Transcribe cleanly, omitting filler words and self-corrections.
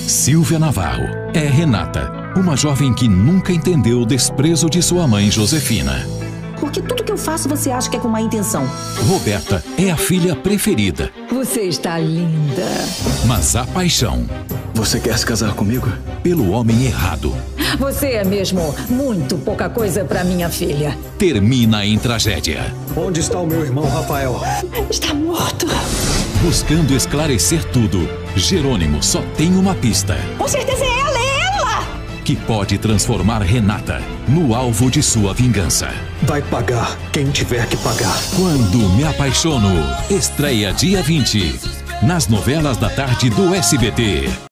Silvia Navarro é Renata, uma jovem que nunca entendeu o desprezo de sua mãe Josefina. Porque tudo que eu faço você acha que é com má intenção. Roberta é a filha preferida. Você está linda. Mas a paixão... Você quer se casar comigo? Pelo homem errado. Você é mesmo muito pouca coisa para minha filha. Termina em tragédia. Onde está o meu irmão Rafael? Está morto. Buscando esclarecer tudo, Jerônimo só tem uma pista. Com certeza é ela, Que pode transformar Renata no alvo de sua vingança. Vai pagar quem tiver que pagar. Quando Me Apaixono, estreia dia 20, nas novelas da tarde do SBT.